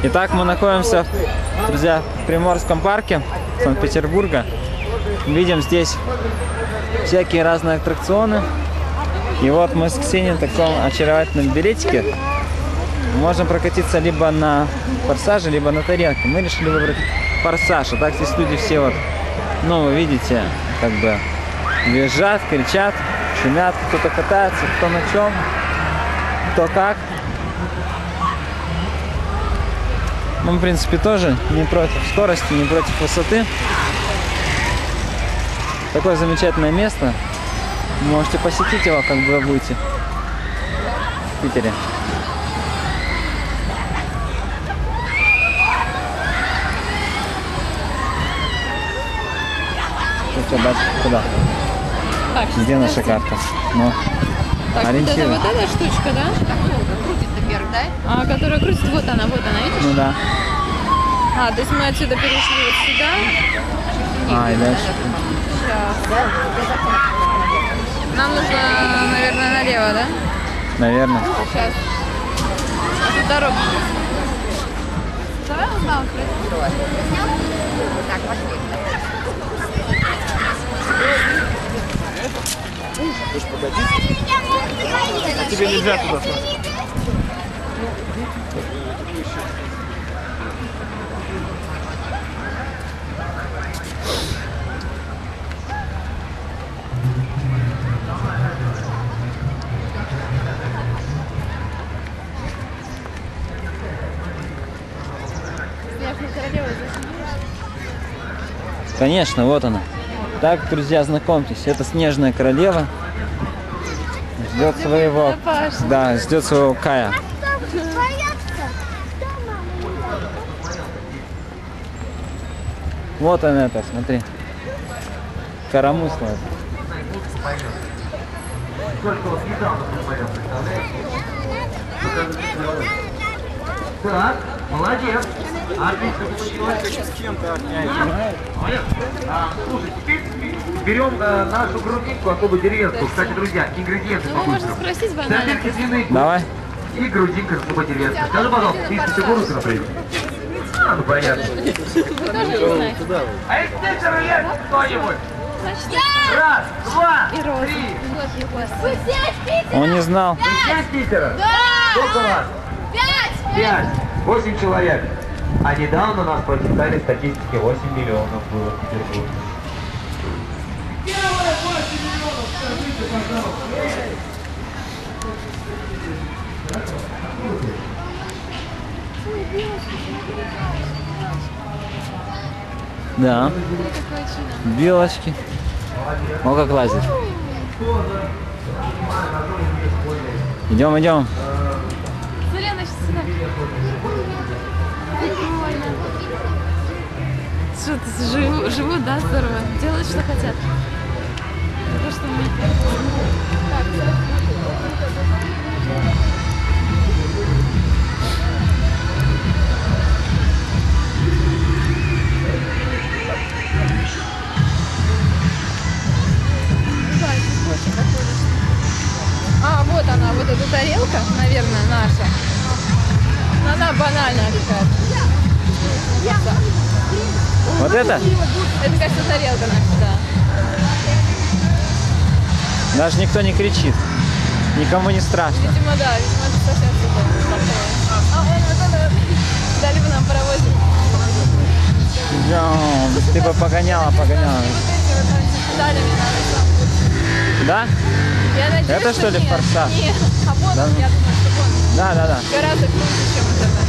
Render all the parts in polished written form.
Итак, мы находимся, друзья, в Приморском парке Санкт-Петербурга. Видим здесь всякие разные аттракционы. И вот мы с Ксенией в таком очаровательном билетике можем прокатиться либо на форсаже, либо на тарелке. Мы решили выбрать форсаж. А так здесь люди все вот, ну, вы видите, как бы визжат, кричат, шумят. Кто-то катается, кто на чем, кто как. Мы, в принципе, тоже не против скорости, не против высоты. Такое замечательное место. Можете посетить его, как бы вы будете в Питере. Что, дальше? Куда? Так, где наша карта? Ну, так, ориентир. вот эта штучка, да? Крутится вверх, да? А, которая крутится, вот она, видишь? Ну да. А, то есть мы отсюда перешли вот сюда. И дальше. Сейчас. Нам нужно, наверное, налево, да? Наверное. Сейчас. А тут дорога. Давай узнал, так, пошли. А тебе нельзя туда. Конечно, вот она. Так, друзья, знакомьтесь, это Снежная Королева. Ждет своего, да, ждет своего Кая. Вот она это, смотри. Коромысло. Так, молодец. Отлично получилось. С кем-то Слушай, теперь берем нашу грудинку, особую деревенскую. Кстати, друзья, ингредиенты Ну, можно спросить банально. Сардельки длинные Давай. и грудинка особо деревенская. Скажи, пожалуйста, ты из Петербурга, например? Ну понятно. Вы тоже не знаете. А из Питера есть кто-нибудь? Значит, Раз, два, и роза. три. Вы все из Питера? Он не знал. Вы все из Питера? Да! Сколько вас? 5. 8 человек. А недавно у нас по официальной статистике 8 миллионов было в Петербурге. Первые 8 миллионов, скажите, пожалуйста. Да. Белочки. О, как лазит. Идем, идем. Заряна, сейчас сюда. Прикольно. Что-то живут, да, здорово. Делают, что хотят. То, что мы... А, вот она, вот эта тарелка, наверное, наша. Она банальная какая-то. Вот это? Это, кажется, тарелка наша, да. Даже никто не кричит. Никому не страшно. Видимо, да, видимо, это совсем что-то такое. А, вот это, дали бы нам паровозик. Идем. Ты бы погоняла. Вот эти вот деталями надо. Да? Я надеюсь, Это что ли нет. форсаж? Нет, а вон Да, он, я думаю, что вон. Да. Гораздо круче, чем вот это.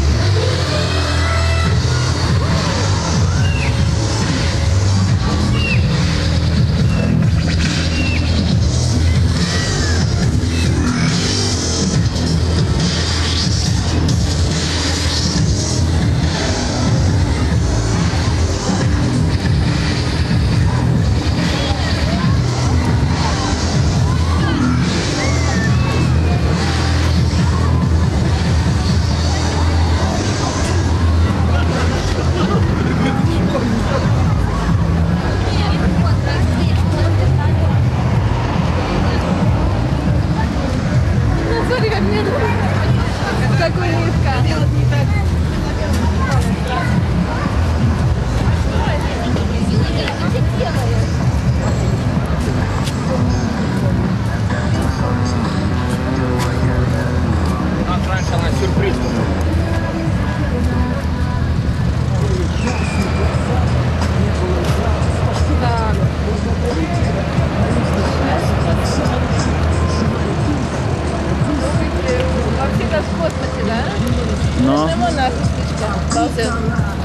Ну. Лимон наша штучка. Балдет.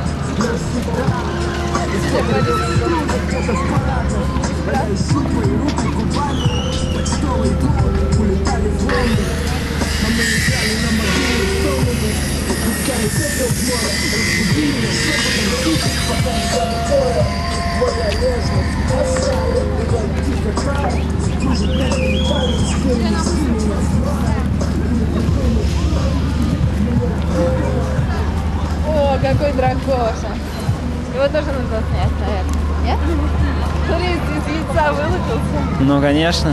О, какой дракоша. Его тоже нужно снять, наверное. Нет? Смотри, из яйца вылупился. Ну, конечно.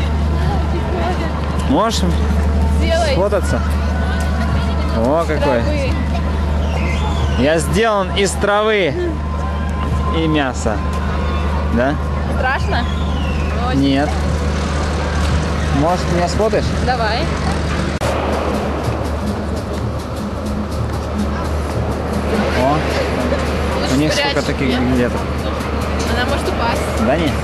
Можешь Сделай сфотаться? О, какой. травы. Я сделан из травы и мяса. Да? Страшно? Очень. Нет. Может, меня сфотаешь? Давай. О, Лучше у них спрячь, сколько таких нет? билетов. Она может упасть. Да нет?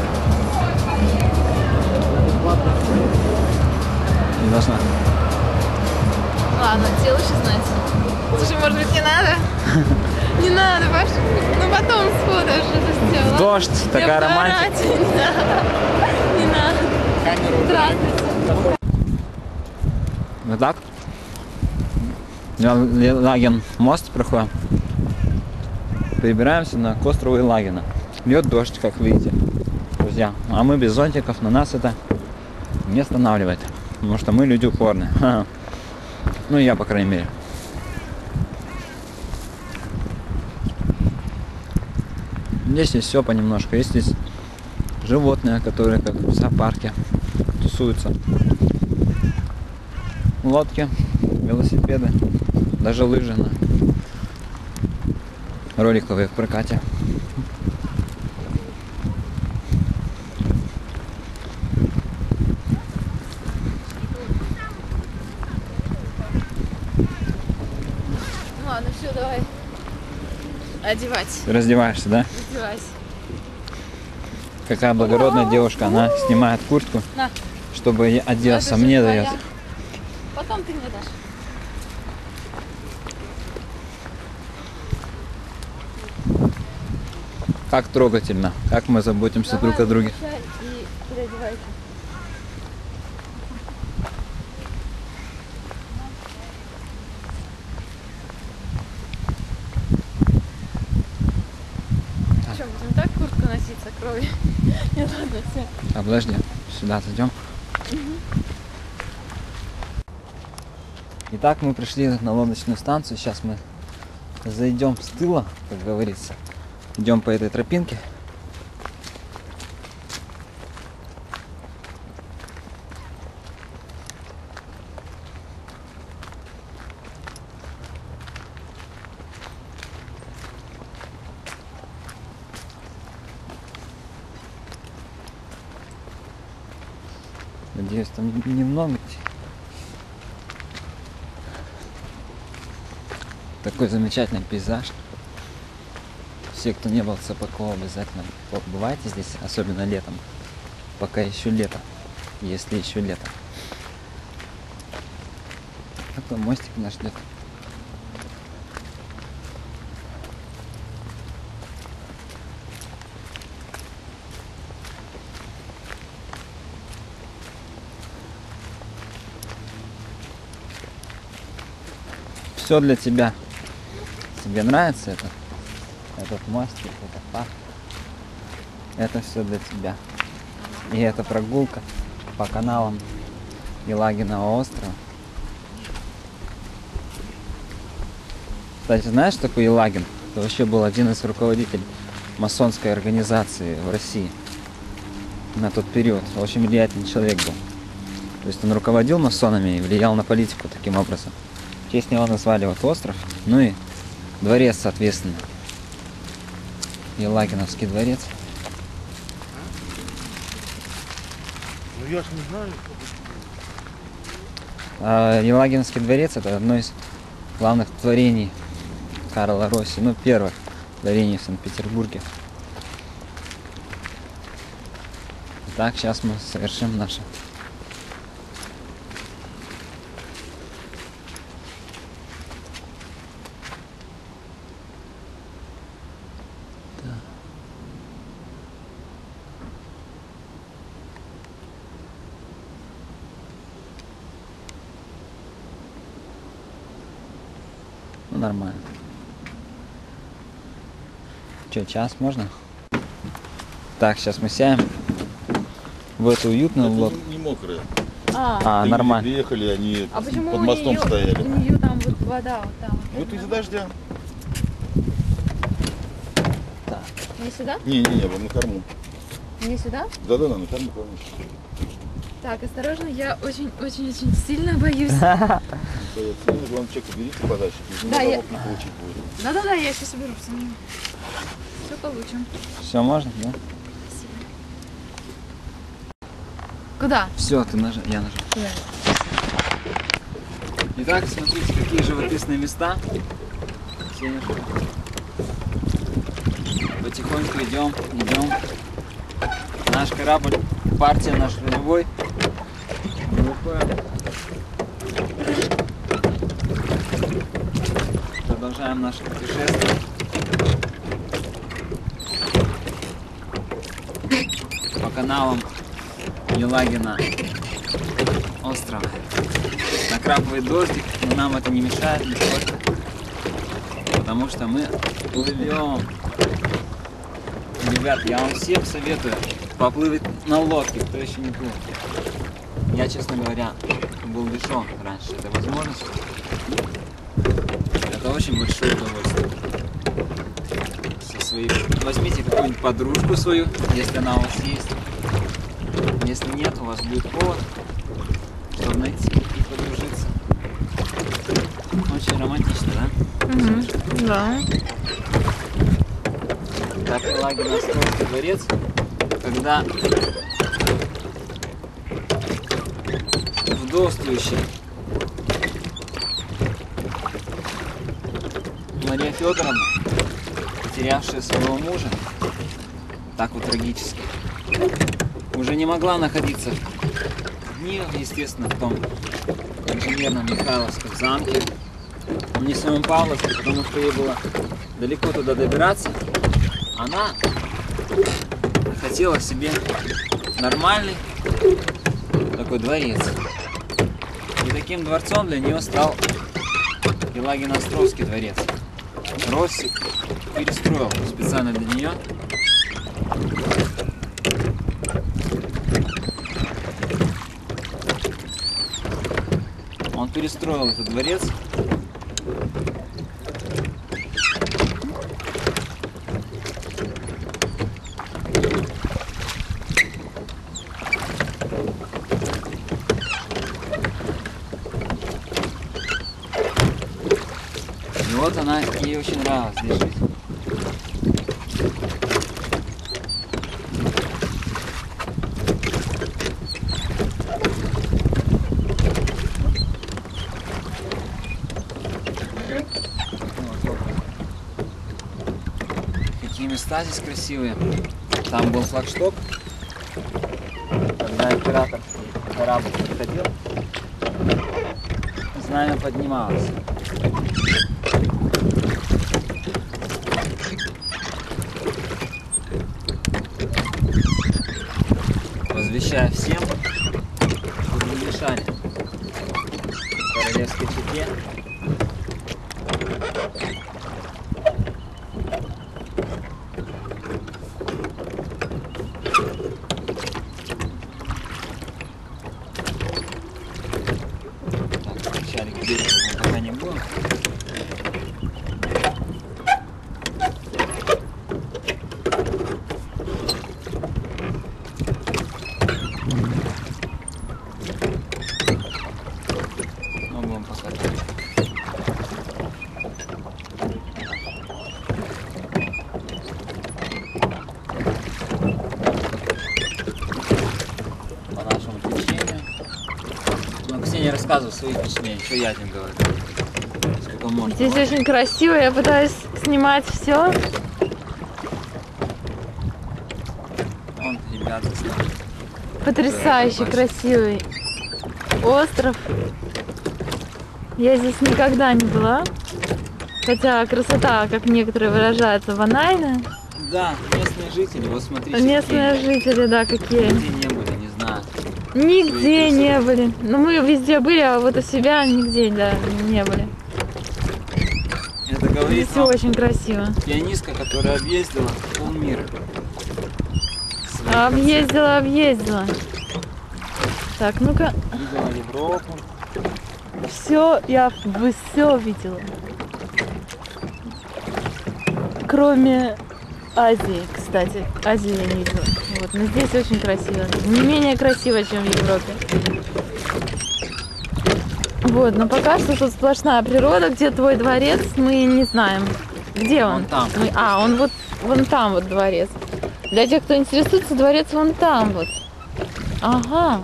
Не должна. Ладно, тебе лучше знать. Слушай, может быть, не надо? Не надо, Паш. Ну потом сфотаешь это сделала. Дождь, такая романтика. Не надо. Не надо. Здравствуйте. Вот так? Лаген мост проходим. Перебираемся на к острову Елагина. Льет дождь, как видите, друзья. А мы без зонтиков, на нас это не останавливает. Потому что мы люди упорные. Ха-ха. Ну, я, по крайней мере. Здесь есть все понемножку. Есть здесь животные, которые как в зоопарке тусуются. Лодки, велосипеды, даже лыжи на роликовые в прокате. Ладно, все, давай. Одевать. Ты раздеваешься, да? Одевайся. Какая благородная девушка, она снимает куртку, На. чтобы одеться, Это же мне твоя. дает. Потом ты мне дашь. Как трогательно, как мы заботимся друг о друге. Давай, и переодевайся. Что, будем так куртку носить со кровью? Нет, ладно, все. А подожди, сюда зайдем. Итак, мы пришли на лодочную станцию. Сейчас мы зайдем с тыла, как говорится. Идем по этой тропинке. Надеюсь, там немного. Такой замечательный пейзаж. Все, кто не был в Сапаково, обязательно побывайте здесь, особенно летом. Пока еще лето, если еще лето. Такой мостик нас ждет. Все для тебя. Тебе нравится этот мостик, этот парк? Это все для тебя. И эта прогулка по каналам Елагиного острова. Кстати, знаешь, что такое Елагин? Это вообще был один из руководителей масонской организации в России на тот период. Очень влиятельный человек был. То есть он руководил масонами и влиял на политику таким образом. В честь него назвали вот остров, ну и дворец, соответственно. Елагиновский дворец. Ну я ж не знаю. Елагиновский дворец — это одно из главных творений Карла Росси, ну, первых творений в Санкт-Петербурге. Так, сейчас мы совершим наше Ну, нормально. Че, час можно? Так, сейчас мы сядем в эту уютную лодку. Не мокрые. А, нормально. Приехали, они А почему под мостом стояли. у нее там вот вода вот там? Вот из-за дождя. Не сюда? Не, вон на корму. Не сюда? Да, на корму, корму. Так, осторожно, я очень сильно боюсь. Главное, человек берите подальше, Да, я- не получить будет. Да-да-да, я сейчас уберу все. Все получим. Все можно, да? Куда? Все, ты нажал, я нажал. Итак, смотрите, какие живописные места. Сенежка. Потихоньку идем. Наш корабль, партия наш рулевой. Выходим. Продолжаем наше путешествие. По каналам Елагина острова. Накрапывает дождик, но нам это не мешает нисколько, потому что мы плывем. Ребят, я вам всем советую поплыть на лодке, кто еще не плыл. Я, честно говоря, был лишен раньше этой возможности. Это очень большое удовольствие. Со своей... Возьмите какую-нибудь подружку свою, если она у вас есть. Если нет, у вас будет повод, чтобы найти и подружиться. Очень романтично, да? Да. Так, Елагина Островский дворец, когда вдовствующая Мария Федоровна, потерявшая своего мужа, так вот трагически, уже не могла находиться ни, естественно, в том инженерном Михайловском замке, ни в самом Павловске, потому что ей было далеко туда добираться. Она хотела себе нормальный такой дворец. И таким дворцом для нее стал Елагино-Островский дворец. Россик перестроил специально для нее. Он перестроил этот дворец. И вот она, ей очень нравилось здесь жить. Какие места здесь красивые. Там был флагшток, когда императорский корабль подходил, знамя поднималось. Возвещая всем, чтобы не мешали королевской чете. Так, вначале к берегу мы пока не будем. Но будем пока так. По нашему течению. Ну, Ксения рассказывает свои впечатления, что я тебе говорю. Сколько можно. Здесь очень красиво, я пытаюсь снимать все. Вон ребята стоят. Потрясающе красивый остров. Я здесь никогда не была. Хотя красота, как некоторые выражаются, банальная. Да, местные жители, вот смотрите. Местные какие. жители, да, какие. Нигде не были, не знаю. Нигде не были. Ну, мы везде были, а вот у себя нигде, да, не были. говорит Все вам очень красиво. пианистка, которая объездила полмира. Объездила. Так, ну-ка. Видела Европу. Все, я все видела. Кроме Азии, кстати. Азию я не видела. Вот, но здесь очень красиво. Не менее красиво, чем в Европе. Вот, но пока что тут сплошная природа. Где твой дворец, мы не знаем. Где он? Вон там. Он вот вон там вот дворец. Для тех, кто интересуется, дворец вон там вот. Ага.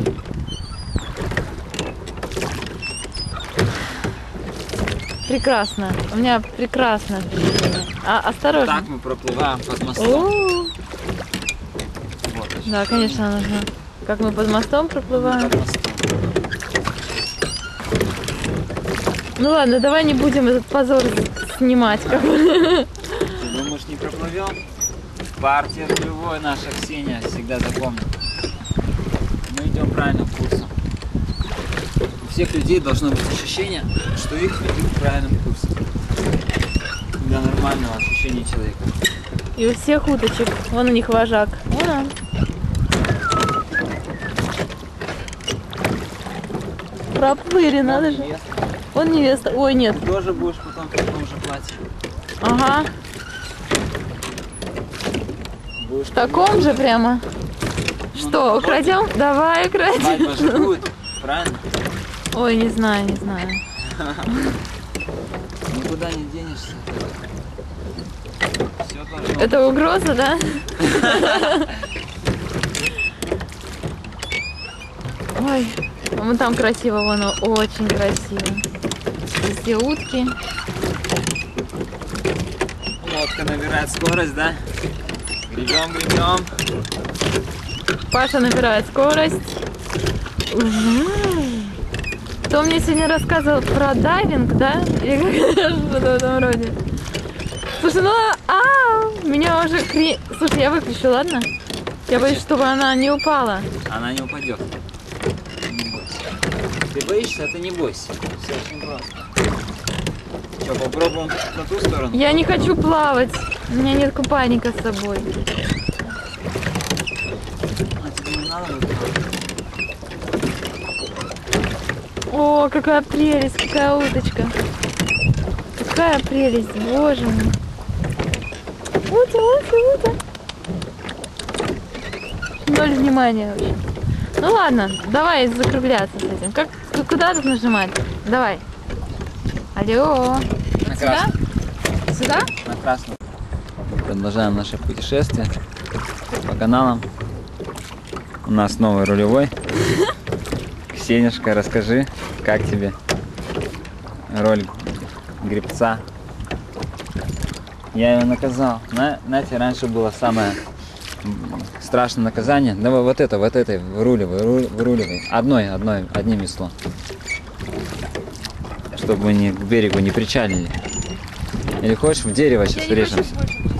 Прекрасно. У меня прекрасное впечатление. Осторожно. Так мы проплываем под мостом. О, Вот, да, конечно, нужно. Как мы под мостом проплываем. под мостом. Ну ладно, давай не будем этот позор снимать. Как бы. Ты думаешь, не проплывем? Партия рулевой наша Ксения всегда запомнит. Мы идем правильным курсом. У всех людей должно быть ощущение, что их ведут правильным курсом. Для нормального ощущения человека. И у всех уточек. Вон у них вожак. Вон он. Проплыли, надо же. Невеста. Вон невеста. Ой, нет. Ты тоже будешь потом в таком же платье. Ага. Будешь В таком же прямо. Что, украдем? Давай Свадьба же украдем. будет, правильно? Ой, не знаю. Никуда не денешься. Все должно Это угроза, да? Ой, вон там красиво, вон очень красиво. Везде утки. Лодка набирает скорость, да? Гребем. Паша набирает скорость. Кто мне сегодня рассказывал про дайвинг, да? Или что-то в этом роде. Слушай, меня уже Слушай, я выключу, ладно? Я боюсь, чтобы она не упала. Она не упадет. Не бойся. Ты боишься, а ты не бойся. Все очень просто. Что, попробуем на ту сторону? Я не хочу плавать. У меня нет купальника с собой. А тебе не надо будет плавать? О, какая прелесть, какая уточка. Какая прелесть, боже мой. Утя. Ноль внимания вообще. Ну ладно, давай закругляться с этим. Куда тут нажимать? Давай. Алло. Вот сюда? Сюда? На красную. Продолжаем наше путешествие по каналам. У нас новый рулевой. Ксенюшка, расскажи, как тебе роль гребца? Я ее наказал. Знаете, раньше было самое страшное наказание. Давай вот этой выруливай. Одним веслом. Чтобы мы к берегу не причалили. Или хочешь в дерево сейчас врежемся?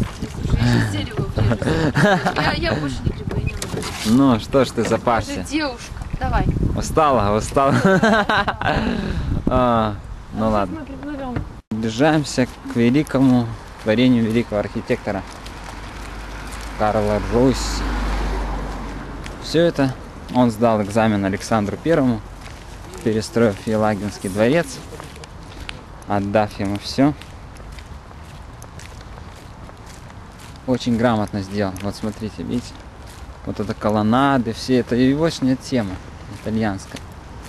Я больше не грибу, я не могу. Ну, что ж ты запасся? Девушка, давай. Устала. Ну ладно. Мы приплывем. Приближаемся к великому творению великого архитектора Карла Русь. Все это он сдал экзамен Александру Первому, перестроив Елагинский дворец, отдав ему все. Очень грамотно сделал. Вот смотрите, видите? Вот это колоннады, все это егошняя тема итальянская.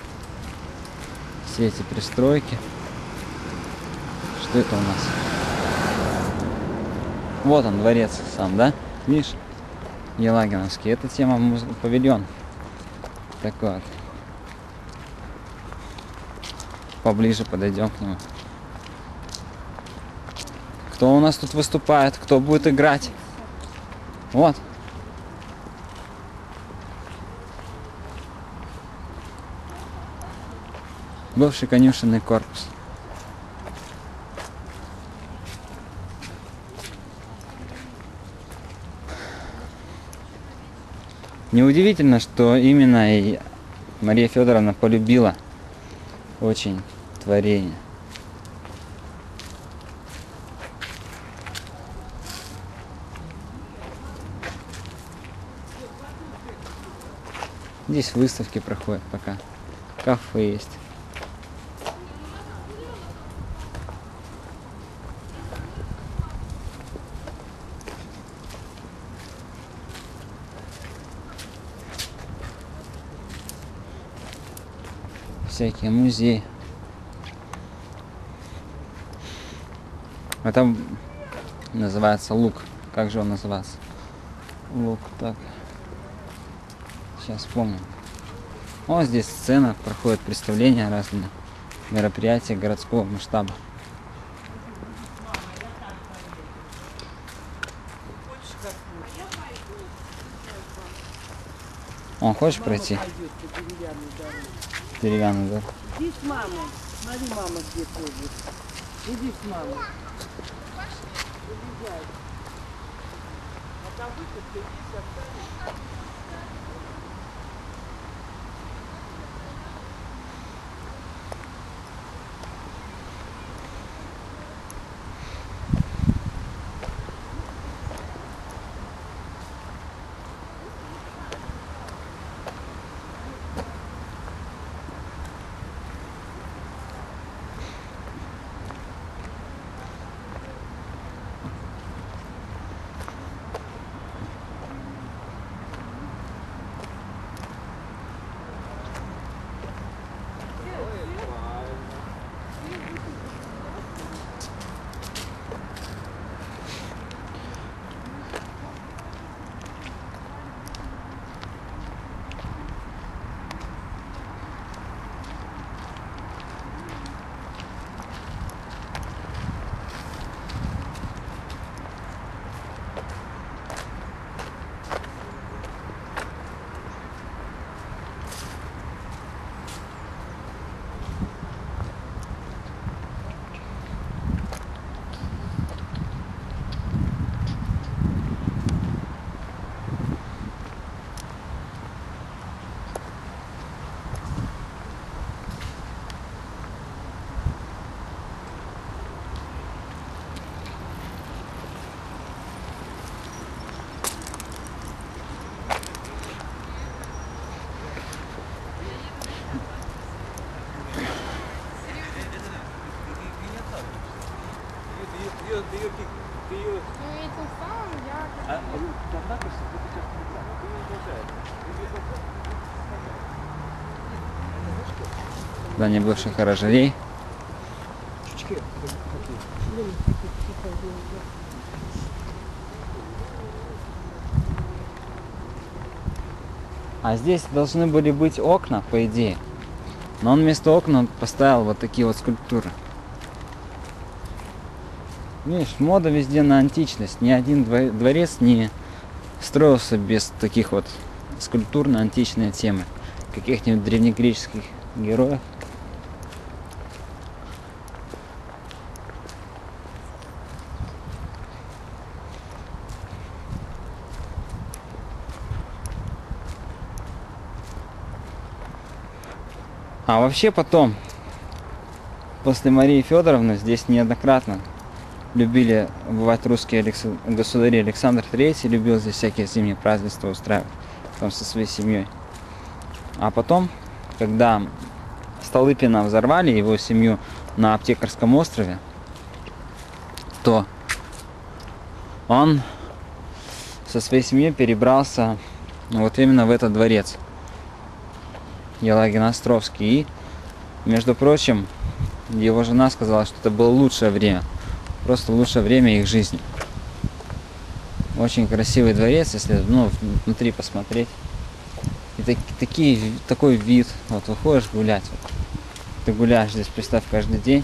Все эти пристройки. Что это у нас? Вот он, дворец сам, да? Видишь? Елагиновский. Это тема павильон. Такой вот. Поближе подойдем к нему. Кто у нас тут выступает? Кто будет играть? Вот. Бывший конюшенный корпус. Неудивительно, что именно и Мария Федоровна полюбила очень творение. Здесь выставки проходят пока. Кафе есть. Всякие музеи. Это называется лук. Как же он называется? Лук, так. Сейчас вспомню. О, здесь сцена, проходят представления разные, мероприятия городского масштаба. О, хочешь пройти? Деревянный, да? Иди с мамой. Смотри, мама где ходит. Иди с мамой. Здание бывших оранжерей. А здесь должны были быть окна, по идее. Но он вместо окна поставил вот такие вот скульптуры. Видишь, мода везде на античность. Ни один дворец не строился без таких вот скульптур на античные темы. Каких-нибудь древнегреческих героев. А вообще потом, после Марии Федоровны, здесь неоднократно любили бывать русские государи. Александр III любил здесь всякие зимние празднества устраивать, там со своей семьей. А потом, когда Столыпина взорвали, его семью на Аптекарском острове, то он со своей семьей перебрался вот именно в этот дворец. Елагин-Островский. И, между прочим, его жена сказала, что это было лучшее время. Просто лучшее время их жизни. Очень красивый дворец, если внутри посмотреть. И такой вид. Вот выходишь гулять. Вот. Ты гуляешь здесь, представь, каждый день.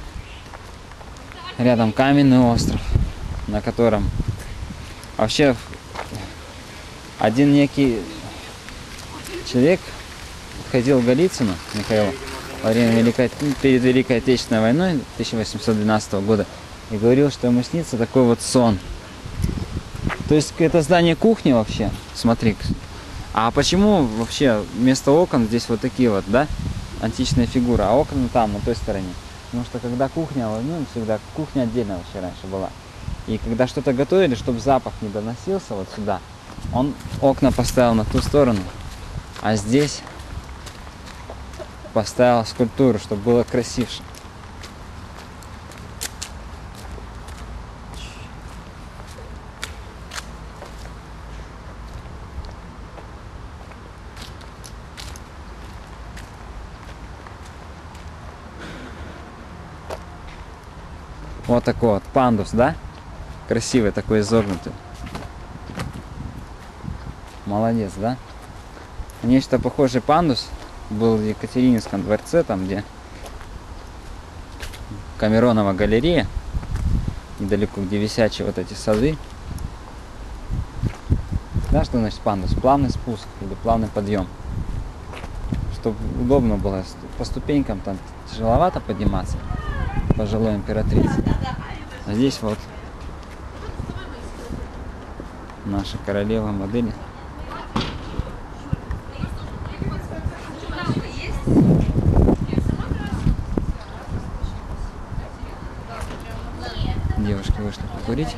Рядом каменный остров, на котором вообще один некий человек ходил к Голицыну Михаилу во время перед Великой Отечественной войной 1812 года и говорил, что ему снится такой вот сон. То есть это здание кухни вообще, смотри. А почему вообще вместо окон здесь вот такие вот, да, античные фигуры, а окна там, на той стороне? Потому что когда кухня, всегда кухня отдельно вообще раньше была. И когда что-то готовили, чтобы запах не доносился вот сюда, он окна поставил на ту сторону. А здесь поставил скульптуру, чтобы было красивше. Вот такой вот пандус, да? Красивый такой, изогнутый. Молодец, да? Нечто похожий пандус был в Екатерининском дворце, там где Камеронова галерея, недалеко, где висячие вот эти сады. Да, что значит пандус? Плавный спуск или плавный подъем. Чтобы удобно было по ступенькам, там тяжеловато подниматься пожилой императрице. А здесь вот наша королева модели. Девушки вышли покурить.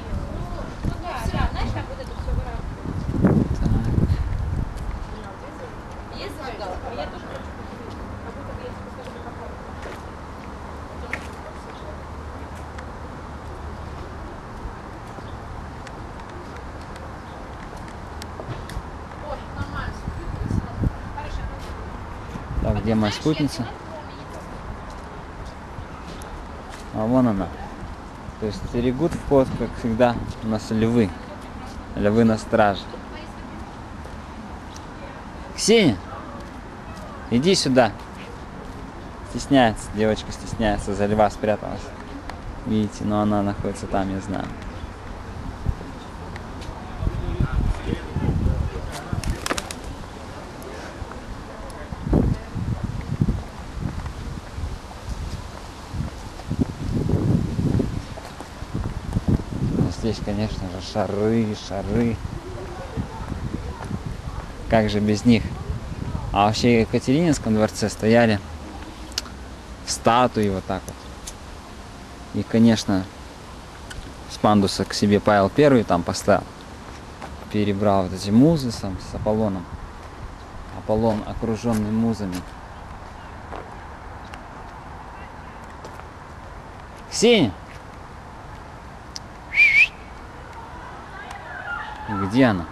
Так, где моя спутница? А вон она. То есть стерегут вход, как всегда, у нас львы. Львы на страже. Ксения, иди сюда. Стесняется, девочка стесняется, за льва спряталась. Видите, но она находится там, я знаю. Здесь, конечно же, шары. Как же без них? А вообще в Екатерининском дворце стояли статуи вот так вот. И, конечно, с пандуса к себе Павел I там поставил. Перебрал вот эти музы сам с Аполлоном. Аполлон, окруженный музами. Ксения! Где она?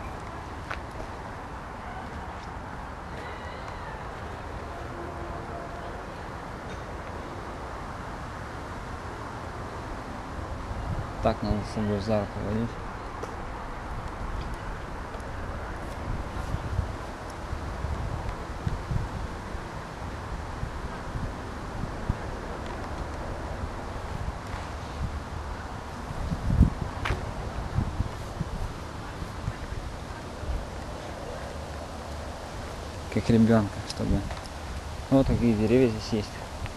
Так надо с собой за руку водить. Как ребенка, чтобы... Вот такие деревья здесь есть.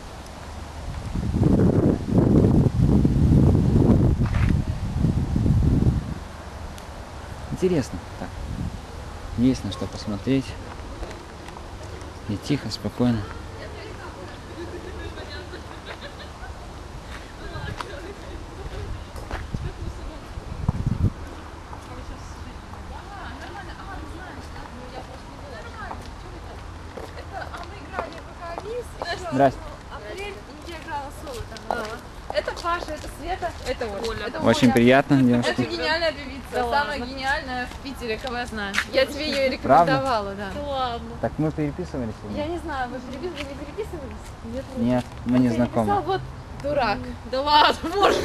Интересно так. Есть на что посмотреть. И тихо, спокойно. Здрасте. Это Паша, это Света, это Оля. Это Очень Оля. приятно, девушка. Это гениальная певица, самая гениальная в Питере, кого я знаю. Я тебе ее Правда? рекомендовала, да. Ладно. Так мы переписывались? или Я нет? не знаю, вы не переписывались? Нет. Нет, мы не Ты знакомы. написал, вот дурак. Да ладно, может.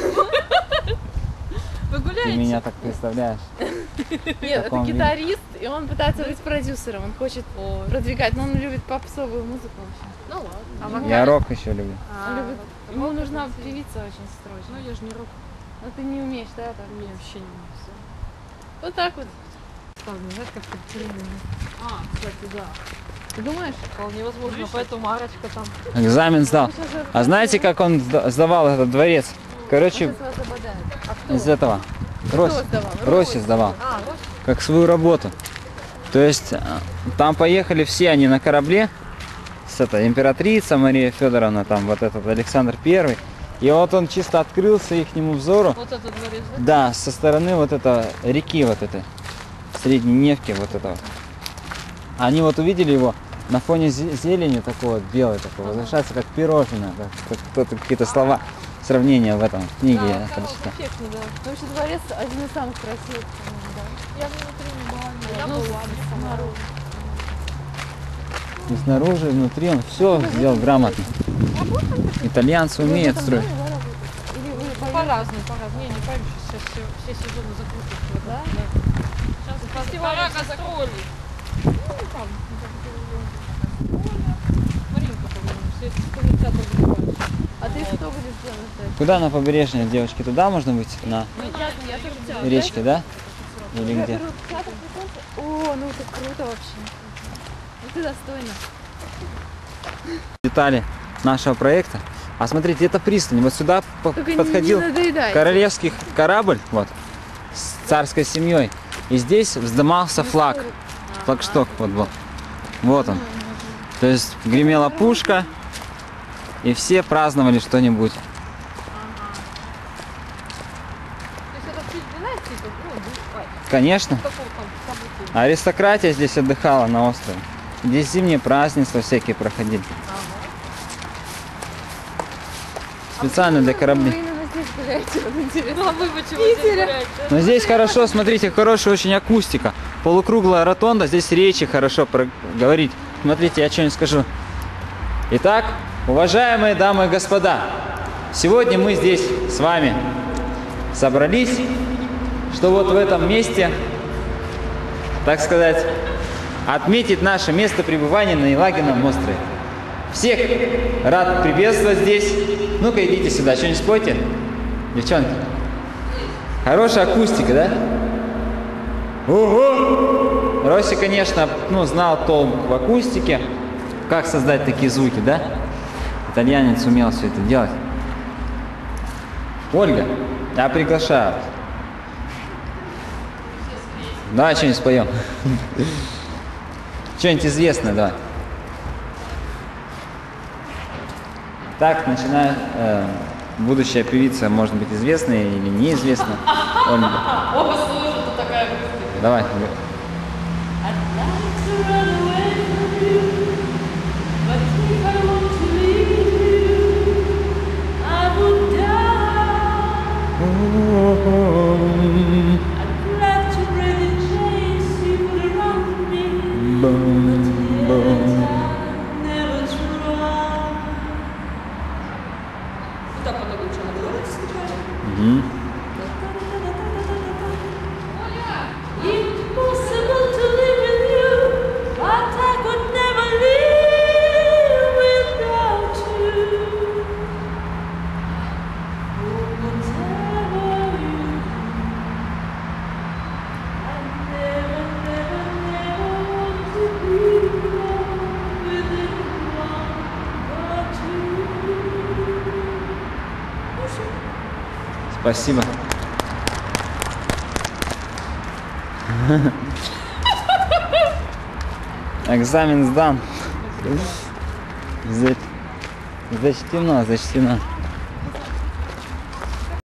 Вы Ты гуляете? меня так представляешь. Нет, это каком виде? гитарист, и он пытается быть продюсером, он хочет продвигать, но он любит попсовую музыку вообще. Ну ладно. Я рок еще люблю. Он любит, ему нужна певица очень срочно. Ну я же не рок. Но ты не умеешь, да? Так? Я вообще не умею. Всё. Вот так вот. Знаешь, как кстати, да. Ты думаешь? Вполне возможно, поэтому Арочка там. Экзамен сдал. А знаете, как он сдавал этот дворец? Короче, Сейчас вас забодают. из этого. Роси сдавал? Роси сдавал. А, вот. Как свою работу. То есть там поехали все они на корабле. С этой императрица Мария Федоровна, там вот этот Александр I. И вот он чисто открылся ихнему взору. Вот этот дворец, да? Да, со стороны вот этой реки, вот этой средней Невки, вот этого. Они вот увидели его на фоне зелени такого вот, белой такого, возвышается как пирожное, как кто-то какие-то слова, сравнения в этом в книге я прочитал. Эффектно, да. Потому что дворец один из самых красивых, по-моему, да. Я внутри не была, Я была снаружи. И снаружи, и внутри он все сделал грамотно. Итальянцы умеют строить. Или вы По-разному, по-разному. Не поймешь, сейчас все сезоны закрутят. Да? Сейчас фестиваль гастролей. Ну, там, Маринка, по-моему, все это 100 закрывают. А ты что будешь делать? Куда на побережье, девочки? Туда можно выйти? На Я тоже делаю. речке, да? Или где? О, ну это круто вообще. Ну ты достойна. Детали нашего проекта. А смотрите, это пристань. Вот сюда Только подходил не надоедай. королевский корабль, вот, с царской семьей. И здесь вздымался флаг. Флагшток вот был. Вот он. То есть гремела пушка, и все праздновали что-нибудь. То есть это определенная типа, ну, Конечно. какого там события? Аристократия здесь отдыхала на острове. Здесь зимние празднества всякие проходили. Специально для Вы кораблей. именно здесь гуляете, вот интересно. Ну, а вы почему здесь гуляете? Но здесь хорошо, смотрите, хорошая очень акустика. Полукруглая ротонда, здесь речи хорошо говорить. Смотрите, я что-нибудь скажу. Итак, уважаемые дамы и господа, сегодня мы здесь с вами собрались, что вот в этом месте, так сказать, отметить наше место пребывания на Елагином острове. Всех рад приветствовать здесь. Ну-ка, идите сюда, что-нибудь спойте, девчонки. Хорошая акустика, да? Ого! Росси, конечно, знал толк в акустике, как создать такие звуки, да? Итальянец умел все это делать. Ольга, я приглашаю. Давай что-нибудь споем. Что-нибудь известное, давай. Так, начиная. Будущая певица может быть известная или неизвестная. Ольга. Оба слышат, тут такая Давай. Куда подобуча? Мгм. Impossible to live with you, but I could never live without you. Whatever you do, I never, never, never want to be alone with anyone but you. Спасибо. Экзамен сдан. Зачтено, зачтено.